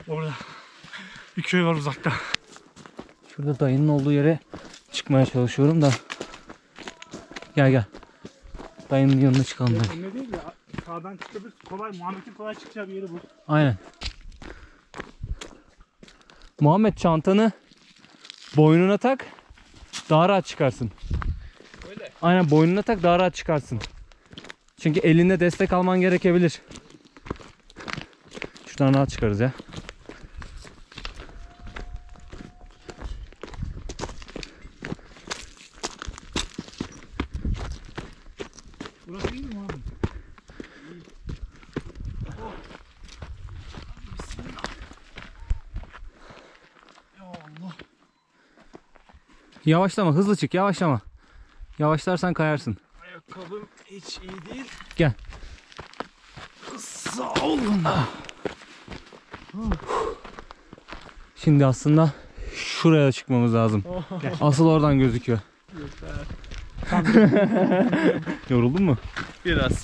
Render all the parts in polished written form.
Orada bir köy var uzakta. Şurada dayının olduğu yere çıkmaya çalışıyorum da. Gel gel. Dayının yanına çıkalım. Ne değil ya. Sağdan çıkabilir. Kolay. Muhammed'in kolay çıkacağı bir yeri bu. Aynen. Muhammed çantanı boynuna tak. Daha rahat çıkarsın. Öyle. Aynen boynuna tak, daha rahat çıkarsın. Çünkü elinde destek alman gerekebilir. Şuradan rahat çıkarız ya. Burası iyi mi abi? Oh. Bismillah. Ya Allah. Yavaşlama, hızlı çık, yavaşlama. Yavaşlarsan kayarsın. Ayakkabım hiç iyi değil. Gel. Sağ olun. Şimdi aslında şuraya çıkmamız lazım. Asıl oradan gözüküyor. Yoruldun mu? Biraz.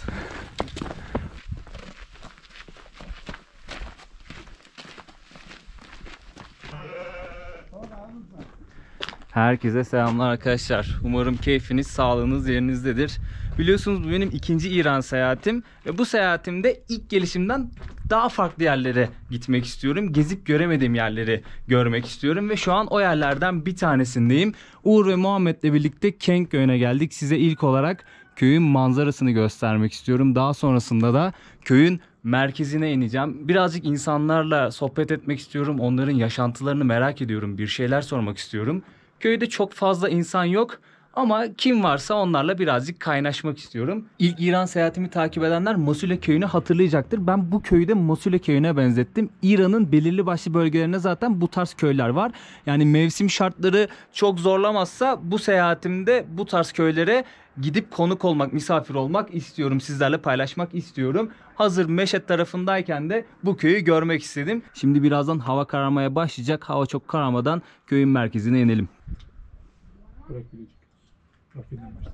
Herkese selamlar arkadaşlar. Umarım keyfiniz, sağlığınız yerinizdedir. Biliyorsunuz bu benim ikinci İran seyahatim ve bu seyahatimde ilk gelişimden daha farklı yerlere gitmek istiyorum. Gezip göremediğim yerleri görmek istiyorum ve şu an o yerlerden bir tanesindeyim. Uğur ve Muhammed'le birlikte Kenk köyüne geldik. Size ilk olarak köyün manzarasını göstermek istiyorum. Daha sonrasında da köyün merkezine ineceğim. Birazcık insanlarla sohbet etmek istiyorum. Onların yaşantılarını merak ediyorum. Bir şeyler sormak istiyorum. Köyde çok fazla insan yok ama kim varsa onlarla birazcık kaynaşmak istiyorum. İlk İran seyahatimi takip edenler Mosule köyünü hatırlayacaktır. Ben bu köyü de Mosule köyüne benzettim. İran'ın belirli başlı bölgelerinde zaten bu tarz köyler var. Yani mevsim şartları çok zorlamazsa bu seyahatimde bu tarz köylere gidip konuk olmak, misafir olmak istiyorum. Sizlerle paylaşmak istiyorum. Hazır Meşet tarafındayken de bu köyü görmek istedim. Şimdi birazdan hava kararmaya başlayacak. Hava çok kararmadan köyün merkezine inelim. Bırak gidecek. Bak yeniden başla.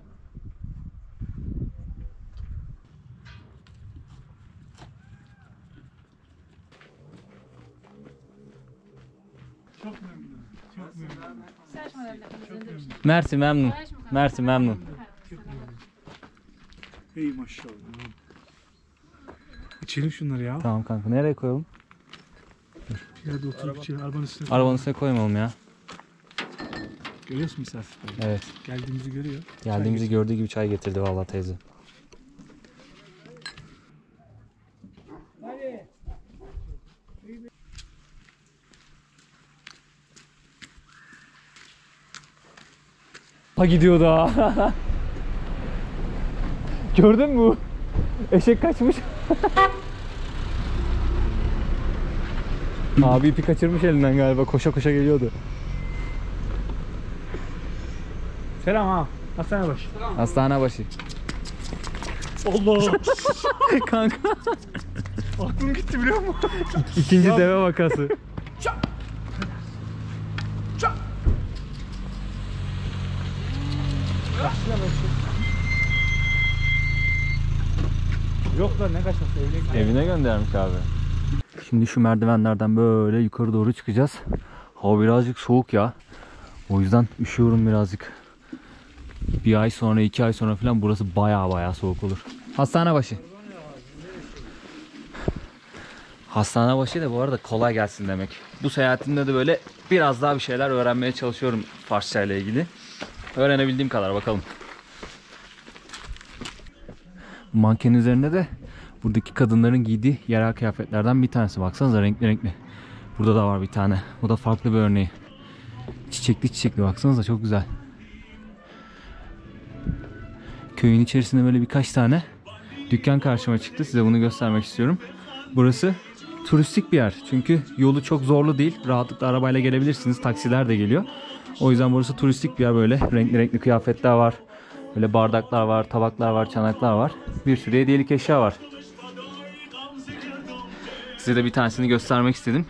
Çok memnunum. Çok memnunum. Mersi memnun. Mersi memnun. Ey maşallah. İçelim şunları ya. Tamam kanka, nereye koyalım? Bir yerde oturup içelim. Arabanın üstüne. Arabanın üstüne koymayalım ya. Görüyorsun misafirleri. Evet. Geldiğimizi görüyor. Geldiğimizi gördüğü gibi çay getirdi vallahi teyze. Ha gidiyor daha. Gördün mü? Eşek kaçmış. Abi ipi kaçırmış elinden galiba. Koşa koşa geliyordu. Selam ha. Hastane başı. Hastane başı. Allah. Kanka. Aklım gitti biliyor musun? İkinci deve vakası. Yok lan ne kaçması Evine göndermiş abi. Şimdi şu merdivenlerden böyle yukarı doğru çıkacağız. Hava birazcık soğuk ya. O yüzden üşüyorum birazcık. Bir ay sonra, 2 ay sonra falan burası baya soğuk olur. Hastane başı. Hastane başı da bu arada kolay gelsin demek. Bu seyahatimde de böyle biraz daha bir şeyler öğrenmeye çalışıyorum Farsça ile ilgili. Öğrenebildiğim kadar bakalım. Manken üzerinde de buradaki kadınların giydiği yerel kıyafetlerden bir tanesi. Baksanıza renkli renkli. Burada da var bir tane. Bu da farklı bir örneği. Çiçekli baksanıza çok güzel. Köyün içerisinde böyle birkaç tane dükkan karşıma çıktı. Size bunu göstermek istiyorum. Burası turistik bir yer. Çünkü yolu çok zorlu değil. Rahatlıkla arabayla gelebilirsiniz. Taksiler de geliyor. O yüzden burası turistik bir yer böyle. Renkli renkli kıyafetler var. Böyle bardaklar var, tabaklar var, çanaklar var. Bir sürü hediyelik eşya var. Size de bir tanesini göstermek istedim.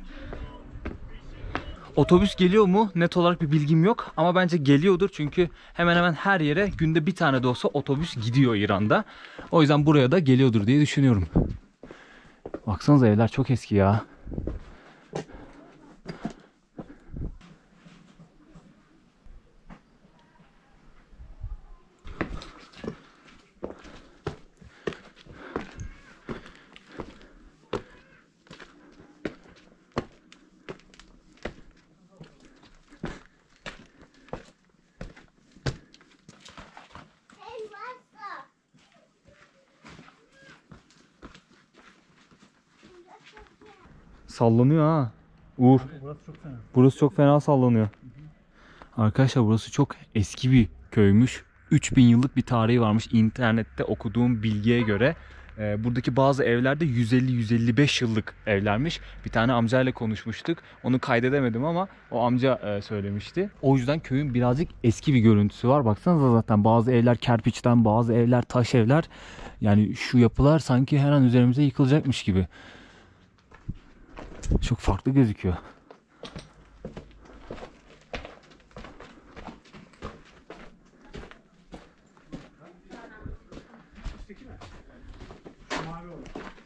Otobüs geliyor mu? Net olarak bir bilgim yok. Ama bence geliyordur. Çünkü hemen hemen her yere günde bir tane de olsa otobüs gidiyor İran'da. O yüzden buraya da geliyordur diye düşünüyorum. Baksanıza evler çok eski ya. Sallanıyor ha. Uğur. Burası çok fena. Burası çok fena sallanıyor. Arkadaşlar burası çok eski bir köymüş. 3000 yıllık bir tarihi varmış internette okuduğum bilgiye göre. Buradaki bazı evlerde 150-155 yıllık evlermiş. Bir tane amcayla konuşmuştuk. Onu kaydedemedim ama o amca söylemişti. O yüzden köyün birazcık eski bir görüntüsü var. Baksanıza zaten bazı evler kerpiçten, bazı evler taş evler. Yani şu yapılar sanki her an üzerimize yıkılacakmış gibi. Çok farklı gözüküyor. Mavi olur.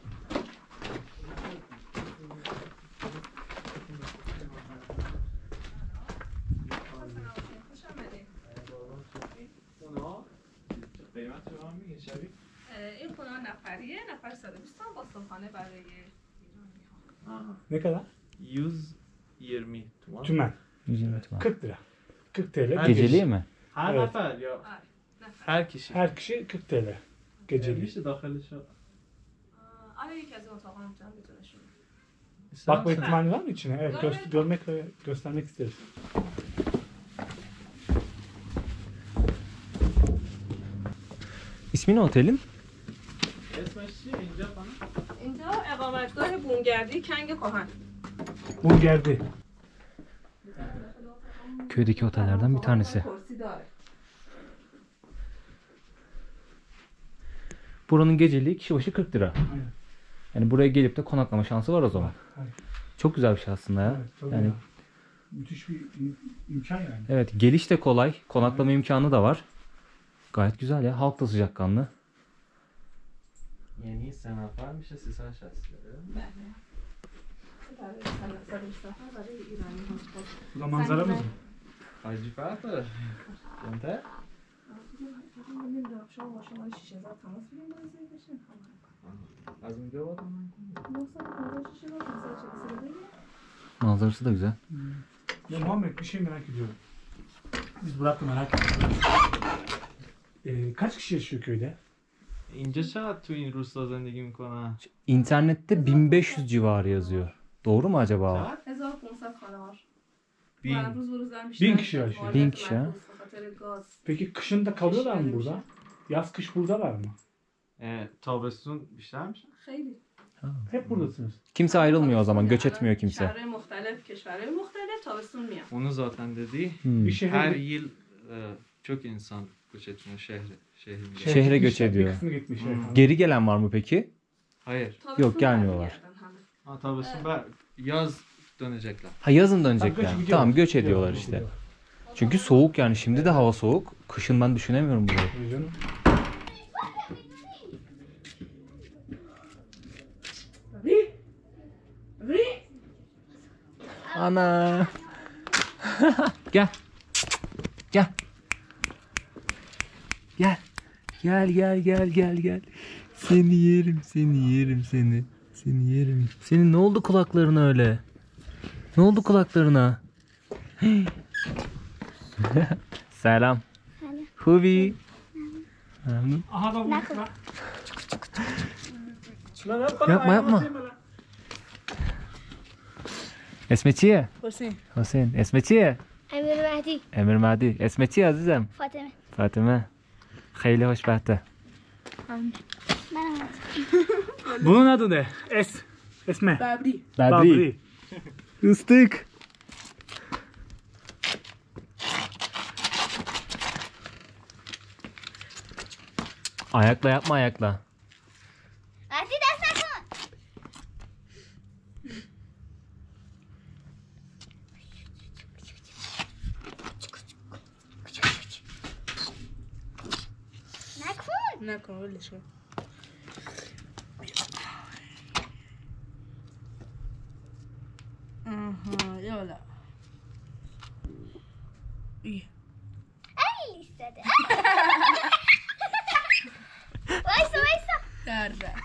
این خونه نفریه نفر 120 با صبحانه برای ایرانی‌ها. Ne kadar? 120 tuman. Tümen. 40 lira. 40 TL. Geceliği mi? Her Evet. nefer ya آره نفر her kişi. Her kişi 40 TL. Geceliği. İşte dakhilişe. آره یکی از این اتاقا میتونم بدونشون Bakma ihtimali var mı içine? Evet, görmek ve göstermek isteriz. İsmi ne otelin? Esmeşçi ince bana. اینجا اقامتگاه بومگردی کنگ کهن Bu geldi. Köydeki otellerden bir tanesi. کرسی داره Buranın geceliği kişi başı 40 lira. Aynen. Yani buraya gelip de konaklama şansı var o zaman. Aynen. Çok güzel bir şey aslında ya. Evet, tabii Yani ya. Müthiş bir imkan yani. evet, geliş de kolay, konaklama imkanı da var. Gayet güzel ya. Halk da sıcakkanlı. Yani 3 nefer میشه 360 lira. برای سفر برای ایرانی ها Bu da manzaramız mı? Hacı Fatih. Yönte? نمیدونم شما با شما 6000 تماس بگیریم بازی بشین Az önce bakın. 956 Manzarası da güzel. Ya Muhammed bir şey merak ediyorum. Biz Burak'la merak ediyoruz. Kaç kişi yaşıyor köyde? اینجا چقدر تو این روستا زندگی میکنن؟ İnternette 1500 civarı yazıyor. Doğru mu acaba? 1500 خانه var. Bin. روز به روز دارن 1000 بیشتر kişi میشن. yaşıyor. 1000 kişi ha. به خاطر گاز. Peki kışın da kalıyorlar mı burada? Yaz kış buradalar mı? تابستون بیشتر میشه؟ خیلی. Hep buradasınız. Kimse ayrılmıyor o zaman. Göç etmiyor kimse. شهرهای مختلف کشورهای مختلف تابستون میان. Onu zaten dedi. Hmm. Bir şehre, Her yıl çok insan göç etmiyor şehre. Şehre göç gitmişler, ediyor. Bir kısmı gitmiş. Geri gelen var mı peki? Hayır. تابستون gelmiyorlar. برمیگردن همه. Ha, tabasın yaz dönecekler. Ha, yazın Tabii dönecekler. göç gidiyor. Tamam, göç ediyorlar işte. Çünkü soğuk yani, şimdi de hava soğuk. Kışın ben düşünemiyorum burayı. Tabii canım. Ana. Gel. Gel. Gel. Gel. Seni yerim seni. Seni yerim. Senin ne oldu kulaklarına öyle? Ne oldu kulaklarına? Selam. Hubi. Aha da bu. Yapma. اسم چیه؟ حسین. حسین. اسم چیه؟ امیر مهدی امیر مهدی. اسم چیه عزیزم؟ فاطمه فاطمه. خیلی خوشبخته. منم Bunun adı ne? Esme. ببری. Badri. Istık. Ayakla yapma, ayakla. مهدی دست نکن نکن نکن ولش کن. آها یالا. ایستاده وایسا درده.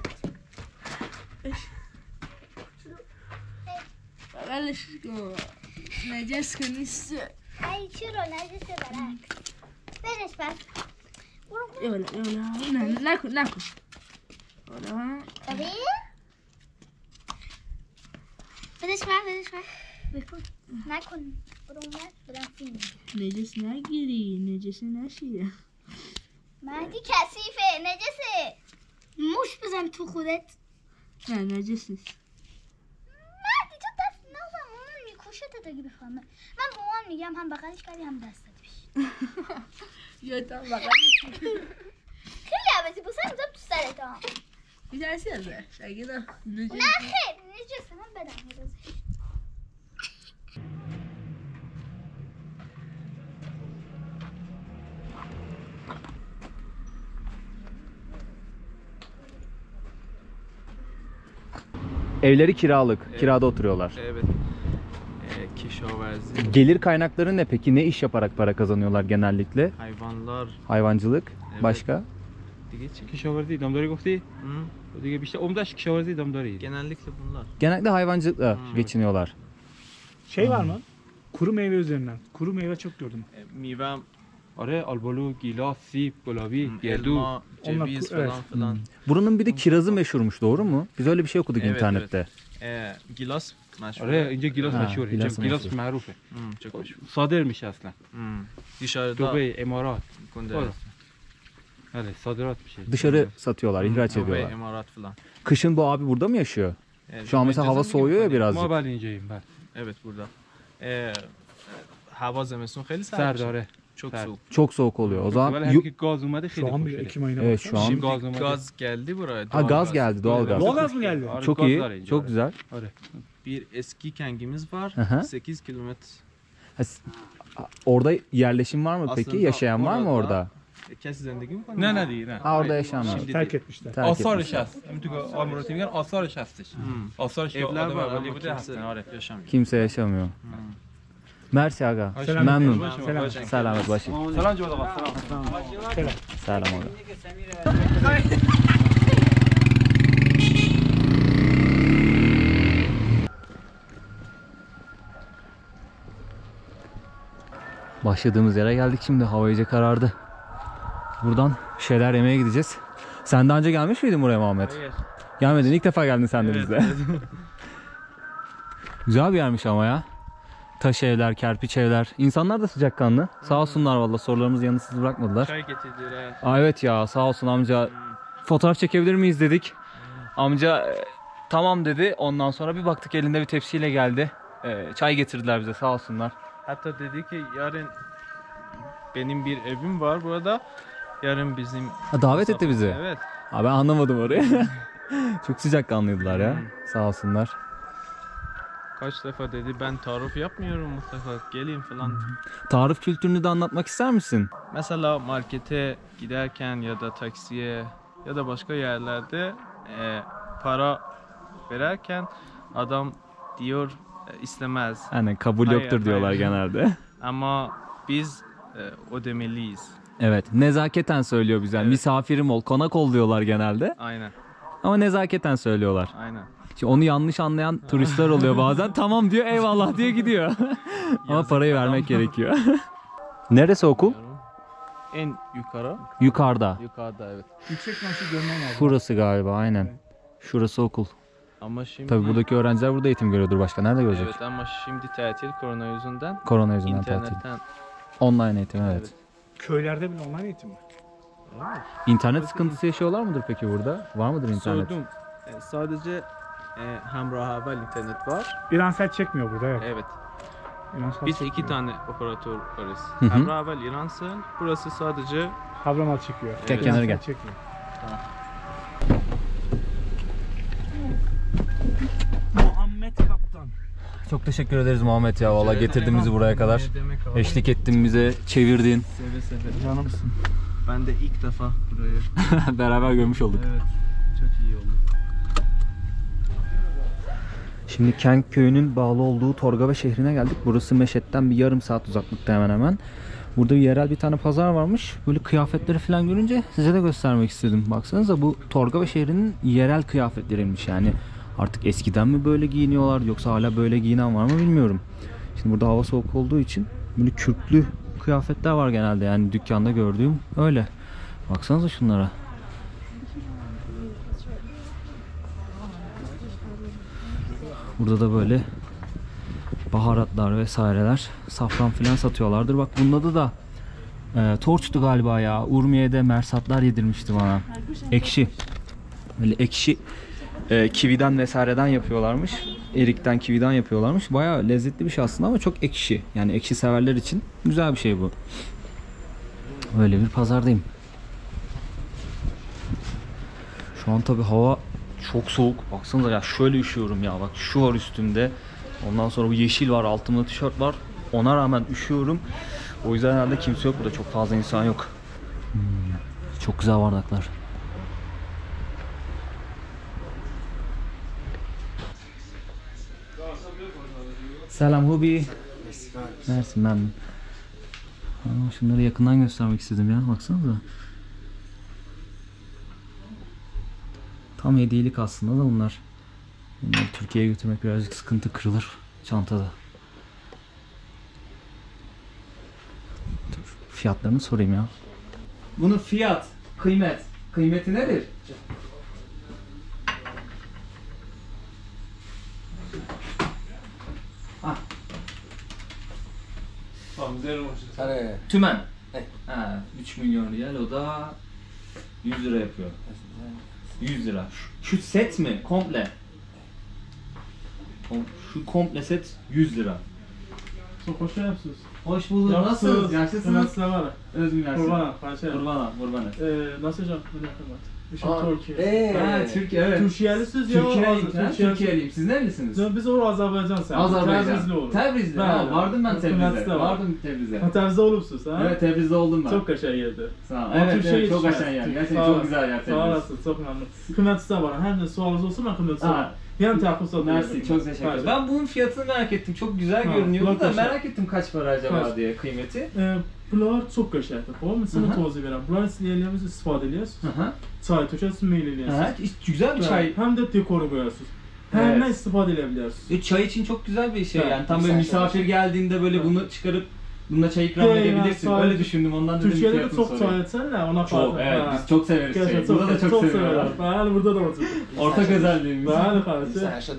بغلش کن. نجس که نیست. ای چرا نجسه برک برش بس یالا نه نکن. یالا. ببین بدش بکن نکن برو اومد برم فیلم نجس نگیری نجس نشیه مهدی کثیفه نجسه موش بزن تو خودت نه نجس نیست مهدی تو دست نزن مامان میکوشت اگه بفهمه من به مامان میگم هم بغلش کردی هم دستت بشی یادم بقیه خیلی عوضی بسن میزم تو سرت ها میترسی ازش اگه نه نه خیر نجسه من بدم ازش Evleri kiralık. Kirada oturuyorlar. Evet. Kişaverzi, Gelir kaynakları ne peki? Ne iş yaparak para kazanıyorlar genellikle? hayvanlar. Hayvancılık. Evet. Başka? دیگه چی؟ کشاورزی دامداری گفتی؟ Hı? دیگه بیشتر عمدش کشاورزی دامداری. Genellikle bunlar. Genellikle hayvancılıkla geçiniyorlar. Şey var mı? Kuru meyve üzerinden. Kuru meyve çok gördüm. میوه، آره آلبالو، گیلاس، سیب، گلابی، گردو. elma, ceviz evet. falan filan. Buranın bir de kirazı meşhurmuş, doğru mu? Biz öyle bir şey okuduk Evet, internette. Gilas meşhur. آره اینجا گیلاس ها، مشهوره. گیلاس اینجا گیلاس مشهور. معروفه. Çok meşhur. صادر میشه اصلا. Dışarıda دبی، امارات. gönderiyor. آره صادرات میشه. Dışarı satıyorlar, ihraç Dubai, ediyorlar. Emarat falan. Kışın bu abi burada mı yaşıyor? Şu an mesela hava Mecazı soğuyor ya mı? birazcık. ما بله اینجاییم بله. Evet burada. Hava زمستون خیلی سرد سرد. آره. Çok سرد. soğuk. Çok soğuk oluyor. O zaman ولی همین که گاز اومده خیلی Şu an خوب bile شده. Ekim ayına Evet, bak. şu an Şimdi gaz olmadı. gaz geldi buraya. ha, doğal gaz geldi, doğal gaz. Doğal gaz mı geldi? آره، Çok گاز iyi, داره اینجا. çok güzel. آره. Bir eski kengimiz var. Aha. 8 kilometre. Orada yerleşim var mı peki? Aslında Yaşayan var mı orada- orada? Kesi zendegi mi نه نه دیگه نه. Ha, orada yaşayanlar. Şimdi Terk etmişler. Terk آثارش etmişler. هست. همین تو آلمراتی میگن آثارش هستش. آثارش که Evler آدم var اولی ama بوده kimse هستن آره. yaşamıyor. Kimse yaşamıyor. Mersi aga. Selam. Memnun. Selam. Selamet başı. سلام جواد آقا سلام. Selam aga. Başladığımız yere geldik şimdi. Hava iyice karardı. Buradan bir şeyler yemeye gideceğiz. Sen daha önce gelmiş miydin buraya Muhammed? Hayır. Gelmedin. İlk defa geldin sen de bizde. Güzel bir yermiş ama ya. Taş evler, kerpiç evler. İnsanlar da sıcakkanlı. Sağ olsunlar valla, sorularımızı yanıtsız bırakmadılar. Çay getirdiler. Aa, evet ya, sağ olsun amca. Fotoğraf çekebilir miyiz dedik. Amca tamam dedi. Ondan sonra bir baktık elinde bir tepsiyle geldi. Çay getirdiler bize, sağ olsunlar. Hatta dedi ki yarın benim bir evim var burada. Yarın bizim Ha, davet etti bizi. Evet. Aa, ben anlamadım orayı. Çok sıcakkanlıydılar ya. Sağ olsunlar. Kaç defa dedi ben tarif yapmıyorum, mutlaka gelin falan. Tarif kültürünü de anlatmak ister misin? Mesela markete giderken ya da taksiye ya da başka yerlerde para verirken adam diyor istemez. Yani kabul Hayır, yoktur diyorlar hayır. genelde. Ama biz ödemeliyiz. Evet, nezaketen söylüyor bize. Evet. Misafirim ol, konak ol diyorlar genelde. Aynen. Ama nezaketen söylüyorlar. Aynen. Şimdi onu yanlış anlayan turistler oluyor bazen. Tamam diyor, eyvallah diye gidiyor. Ama Yazık parayı adam. vermek gerekiyor. Neresi okul? En yukarı. Yukarıda. Yukarıda evet. Yüksekten şu görmen lazım. Şurası galiba, aynen. Şurası okul. Ama şimdi Tabii buradaki öğrenciler burada eğitim görüyordur, başka nerede görecek? evet ama şimdi tatil korona yüzünden Korona yüzünden tatil. internetten Online eğitim, evet. Evet. Köylerde bile online eğitim var. İnternet sıkıntısı yaşıyorlar mıdır peki burada? Var mıdır internet? sordum. Sadece Hamrah Haber internet var. İransel çekmiyor burada, evet. Evet. İransel Biz çekmiyor. 2 tane operatör varız. Hı hı. Hamrah Haber İransel. Burası sadece Havramal çekiyor. Gel kenara gel. İransel çekmiyor. Muhammed Kaptan. Çok teşekkür ederiz Muhammed ya. Valla getirdin bizi buraya kadar. Ne demek abi? Eşlik ettin bize, çevirdin. Seve seve. Canımsın. Ben de ilk defa burayı. Beraber görmüş olduk. Evet. Çok iyi oldu. Şimdi Kenk köyünün bağlı olduğu Torgava şehrine geldik. Burası Meşet'ten bir yarım saat uzaklıkta hemen hemen. Burada yerel bir tane pazar varmış. Böyle kıyafetleri falan görünce size de göstermek istedim. Baksanıza, bu Torgava şehrinin yerel kıyafetleriymiş yani. Artık eskiden mi böyle giyiniyorlar yoksa hala böyle giyinen var mı bilmiyorum. Şimdi burada hava soğuk olduğu için böyle kürklü kıyafetler var genelde, yani dükkanda gördüğüm öyle. Baksanıza şunlara. Burada da böyle baharatlar vesaireler, safran filan satıyorlardır. Bak bunda da torçtu galiba ya. Urmiye'de mersatlar yedirmişti bana. Ekşi. Böyle ekşi kividen vesaireden yapıyorlarmış. Erikten, kividen yapıyorlarmış. Bayağı lezzetli bir şey aslında ama çok ekşi. Yani ekşi severler için güzel bir şey bu. Öyle bir pazardayım. Şu an tabi hava çok soğuk. Baksanıza ya, şöyle üşüyorum ya. Bak şu var üstümde. Ondan sonra bu yeşil var, altımda tişört var. Ona rağmen üşüyorum. O yüzden herhalde kimse yok burada. Çok fazla insan yok. Çok güzel bardaklar. Selam Hubi. Mersin ben. Şunları yakından göstermek istedim ya. Baksanıza. Tam hediyelik aslında da bunlar. Bunları Türkiye'ye götürmek birazcık sıkıntı, kırılır çantada. Dur, fiyatlarını sorayım ya. Bunun fiyat, kıymeti nedir? Tümen. Ha, 3 milyon riyal, o da 100 lira yapıyor. 100 lira. Şu set mi? Komple. Şu komple set 100 lira. Çok hoş geldiniz. Hoş bulduk. Nasılsınız? Yaşlısınız? Özgün yaşlı. Kurbanım. Nasıl canım? Türkiye. Türkiye, evet. Türkiyelisiniz ya. Türkiye'liyim. Siz nerelisiniz? Biz orada Azerbaycan sen. Azerbaycan. olur. Tebriz'de. Ha, vardım ben Tebriz'de. Vardım Tebriz'de. Tebriz'de olursunuz ha? Evet, Tebriz'de oldum ben. Çok kaşar yerdi. Sağ ol. Evet, çok kaşar yer. Gerçekten çok güzel yer Tebriz. Sağ olasın, çok memnun. Kıymetli var. Hem de sualınız olsun, ben kıymetli var. Yarın takip satın. Mersi, çok teşekkür ederim. Ben bunun fiyatını merak ettim. Çok güzel görünüyordu da merak ettim kaç para acaba diye kıymeti. Bunlar çok qəşəngdir. Xoş, məsələn tozı verəm. Bunları istəyirlərinizə istifadə edirsiniz. Çay tökəsiniz, meyl edirsiniz. Güzel bir çay. Hem de dekoru koyarsınız. Hem de istifadə edə bilərsiniz. Çay için çok güzel bir şey yani. Tam böyle misafir geldiğinde böyle bunu çıkarıp bununla çay ikram edebilirsin. Öyle düşündüm, ondan dedim Türkiye'de fiyatını çok sorayım. çay etsenler ona çok, evet, biz çok severiz çayı. Burada da çok seviyorlar. Bəli, burada da var. Ortak özelliğimiz. Bəli, qarşı.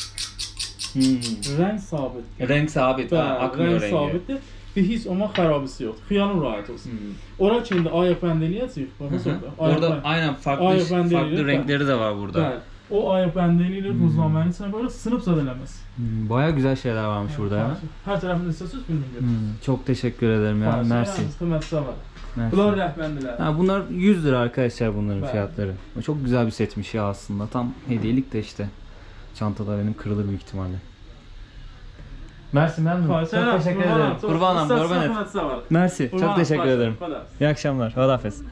Renk sabit. Renk sabit. Akmıyor rengi. Renk sabitdir. Bir hiç ama xarabisi yoxdur. Xiyalın rahat olsun. Ora ki indi ayaq bəndəliyəcək. Orada aynen farklı renkleri de var burada. Bəli. O ayaq bəndəliyi buzlanmanın içine böyle sınıp zədələməz. Baya güzel şeyler varmış burada ya. Her tarafını istəsiniz bilmiyorum. Çok teşekkür ederim ya. Mersi. Bunlar rəhbəndirlər. Bunlar 100 lira arkadaşlar, bunların fiyatları. Çok güzel bir setmiş ya aslında. Tam hediyelik de işte. Çantada benim kırılır büyük ihtimalle. Mersi memnun. Çok teşekkür ederim. Kurbanım, kurban et. Mersi, çok teşekkür ederim. İyi akşamlar. Hodafes.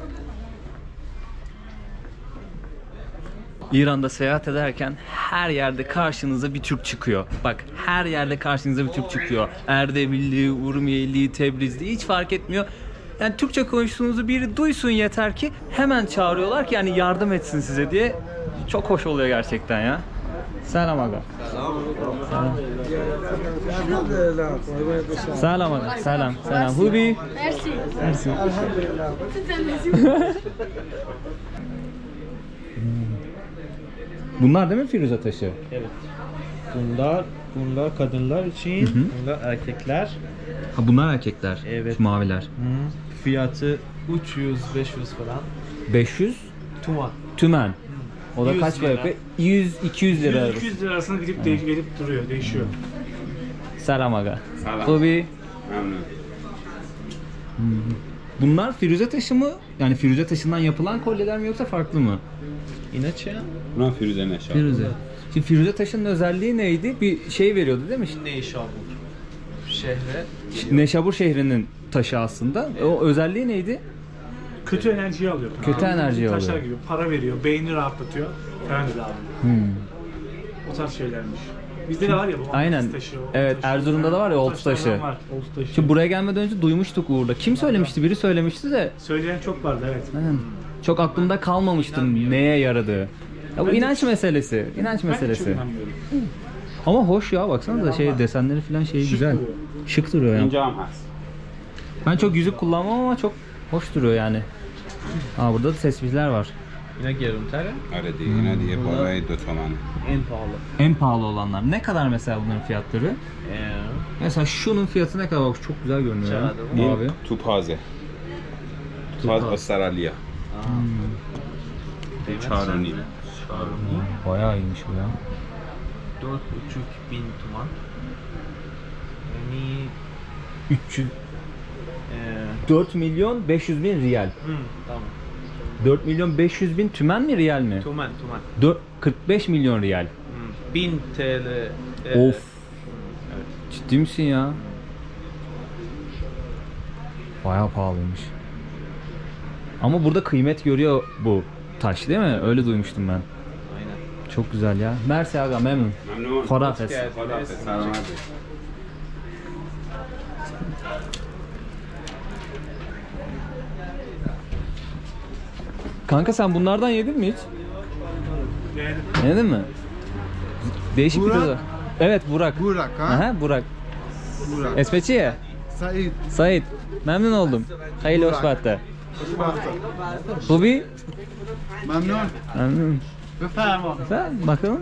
İran'da seyahat ederken her yerde karşınıza bir Türk çıkıyor. Bak, her yerde karşınıza bir Türk çıkıyor. Erdebilli, Urmiyeli, Tebrizli, hiç fark etmiyor. Yani Türkçe konuştuğunuzu biri duysun yeter ki hemen çağırıyorlar ki yani yardım etsin size diye. Çok hoş oluyor gerçekten ya. Selam aga. Selam. Selam aga. Selam. Selam. Hubi. Merci. Merci. Bunlar değil mi Firuze taşı? Evet. Bunlar kadınlar için, bunlar erkekler. Ha, bunlar erkekler. Evet. Şu maviler. Fiyatı 300-500 falan. 500 tümen. O da kaç para yapıyor? 100-200 lira. 200 lira arasında gidip gelip duruyor, değişiyor. Selam aga. Selam. Hubi. Bunlar Firuze taşı mı? Yani Firuze taşından yapılan kolyeler mi yoksa farklı mı? İnaçe. Buna Firuze Neşabur. Firuze. Şimdi Firuze taşının özelliği neydi? Bir şey veriyordu değil mi? Neşabur. Şehre. Neşabur şehrinin taşı aslında. O özelliği neydi? Kötü enerjiyi alıyor. Kötü enerjiyi alıyor. Taşlar gibi para veriyor, beyni rahatlatıyor. Falan dedi abi. O tarz şeylermiş. Bizde de var ya bu aynen. Taşı, evet, taşı. Erzurum'da da var ya Oltu taşı. Var, Oltu taşı. Şimdi buraya gelmeden önce duymuştuk Uğur'da. Kim söylemişti? Biri söylemişti de. Söyleyen çok vardı, evet. Aynen. Çok aklımda kalmamıştı neye yaradığı. Ya bu inanç meselesi. İnanç meselesi. Ama hoş ya, baksana da şey desenleri falan şey güzel. Şık duruyor yani. Ben çok yüzük kullanmam ama çok hoş duruyor yani. Aa, burada da tesbihler var. اینا گرونتره؟ آره دیگه اینا دیگه بالای 2 تومنه. En pahalı. En pahalı olanlar. Ne kadar mesela bunların fiyatları? Mesela şunun fiyatı ne kadar? Bak çok güzel görünüyor. ya. Çağırdı. Abi. توپازه. توپاز استرالیا. 4.5. Bayağı iyiymiş bu ya. 4.500 tuman. Yani 300 4 milyon 500 bin riyal. tamam. 4 milyon 500 bin tümen mi riyal mi? Tuman. 45 milyon riyal. 1000 TL. Of. Evet. Ciddi misin ya? Bayağı pahalıymış. Ama burada kıymet görüyor bu taş değil mi? Öyle duymuştum ben. Aynen. Çok güzel ya. Mersi aga memnun. ممنون. Farafes. خداحافظ. سلامت. Kanka sen bunlardan yedin mi hiç? Yedin mi? Değişik bir tadı. Evet Burak. Burak ha? Aha, Burak. Burak. Espeçiye. Said. Sait. Memnun oldum. Hayırlı hoş bahtı. Bubi. Memnun. Memnun. Befrما. Sen bakalım.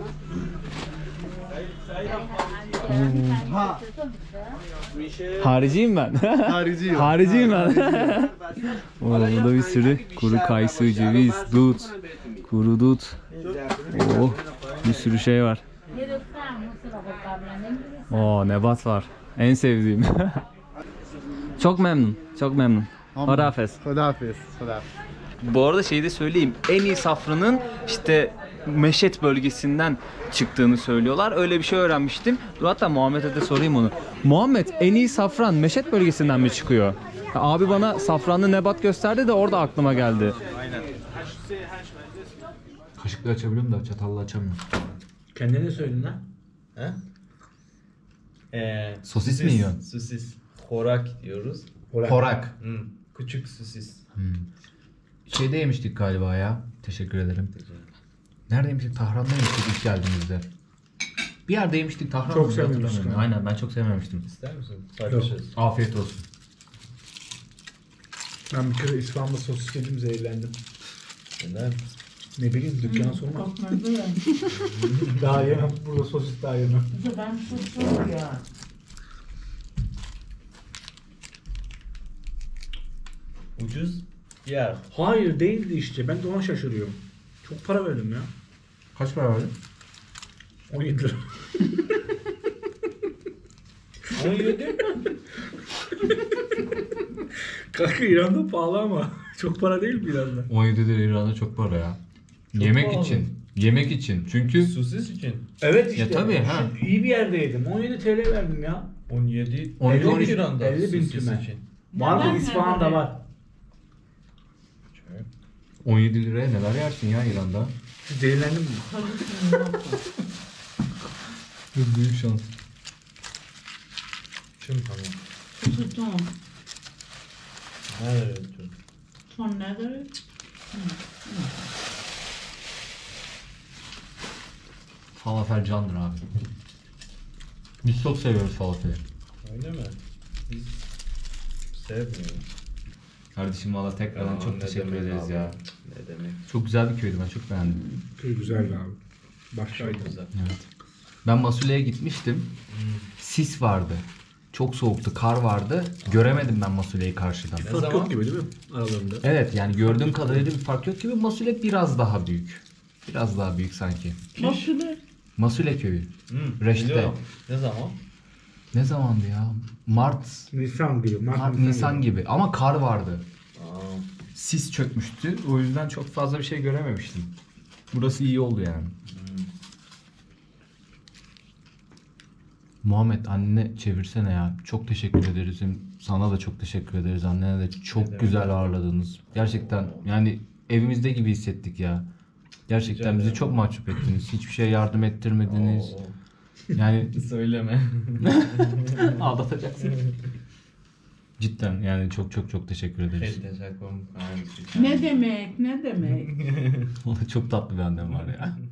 Ha. Hariciyim ben. Harici. Hariciyim ben. Oo, burada bir sürü kuru kayısı, ceviz, dut, kuru dut. Oh, bir sürü şey var. Oo, nebat var. En sevdiğim. Çok memnun, çok memnun. Horafes. Khudafiz. Khudafiz. Bu arada şeyi de söyleyeyim. En iyi safranın işte Meşet bölgesinden çıktığını söylüyorlar. Öyle bir şey öğrenmiştim. Dur hatta Muhammed'e de sorayım onu. Muhammed, en iyi safran Meşet bölgesinden mi çıkıyor? Ya abi bana safranlı nebat gösterdi de orada aklıma geldi. Kaşıkla açabiliyorum da çatalla açamıyorum. Kendine söyledin lan. Sosis mi yiyorsun? Sosis. Horak diyoruz. Korak. Küçük sosis. Şeyde yemiştik galiba ya. Teşekkür ederim. Nerede yemiştik? Tahran'da yemiştik ilk geldiğimizde. Bir yerde yemiştik Tahran'da. Çok mı? sevmemiştim. Hatırlamıyorum. Aynen ben çok sevmemiştim. İster misin? Yok. Paylaşırız. Afiyet olsun. Ben bir kere İsfahan'da sosis yedim, zehirlendim. Neden? Ne bileyim, dükkana sorma. Daha yemem, burada sosis daha yemem. Ucuz yer. Hayır değildi işte, ben de ona şaşırıyorum. Çok para verdim ya. Kaç para verdin? 17 lira. 17. Kanka İran'da pahalı ama çok para değil mi İran'da? 17 lira İran'da çok para ya. Yemek pahalı. için. Yemek için. Çünkü Sosis için. Evet işte. Ya tabii, ha. İyi bir yerde yedim. 17 TL verdim ya. 17 12 13 İran'da 50 bin sosis tümen. için. Var mı İsfahan'da var. 17 liraya neler yersin ya İran'da? Zehirlendim mi? Büyük şans. Şunu tamam. Tutum. Evet. Son نداره؟ Falafel candır abi. Biz çok seviyoruz falafeli. Öyle mi? Biz sevmiyoruz. Kardeşim valla tekrardan Aa, çok ne teşekkür demek ederiz abi? ya. Ne demek? Çok güzel bir köydü, ben çok beğendim. Köy güzeldi abi. Başkaydı. Çok güzel. Evet. Ben Masule'ye gitmiştim. Sis vardı. Çok soğuktu, kar vardı. Göremedim ben Masule'yi karşıdan. Fark yok gibi değil mi aralarında? Evet yani gördüğüm kadarıyla bir fark yok gibi. Masule biraz daha büyük. Biraz daha büyük sanki. Masule. Masule köyü. Reşte. Biliyorum. Ne zaman? Ne zamandı ya? Mart, Nisan gibi. Mart Nisan gibi. Ama kar vardı. Aa, Sis çökmüştü. O yüzden çok fazla bir şey görememiştim. Burası iyi oldu yani. Muhammed annene çevirsene ya. Çok teşekkür ederiz. Sana da çok teşekkür ederiz. Annene de çok güzel ağırladınız. Gerçekten yani evimizde gibi hissettik ya. Gerçekten bizi çok mahcup ettiniz. Hiçbir şey yardım ettirmediniz. Yani söyleme. aldatacaksın. Cidden yani çok çok çok teşekkür ederiz. Ne demek, ne demek? Çok tatlı bir annem var ya.